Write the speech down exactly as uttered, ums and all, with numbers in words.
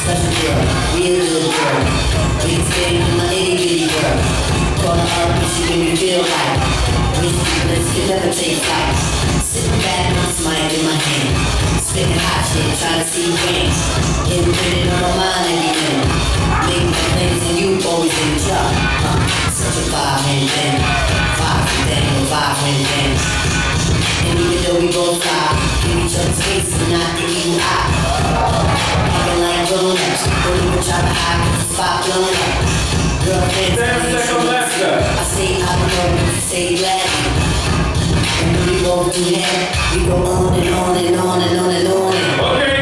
Special girl, real good girl. Big spin in my itty bitty girl. Call her up and she make me feel like whiskey bliss can never take flight. Sitting back with this mic in my hand, spitting hot shit, trying to see games. Imprinted on my mind everything. Making complaints and you always in the job. Uh, such a five-hand thing. Five-hand, five-hand thing. And even though we both fly, give each other space and not give you eye. Acting like grown-ups, don't even try to hide cause the spot blown up. Girlfriends, I say I don't know, you say gladly. And when we both do that, we go on and on and on and on and on and on.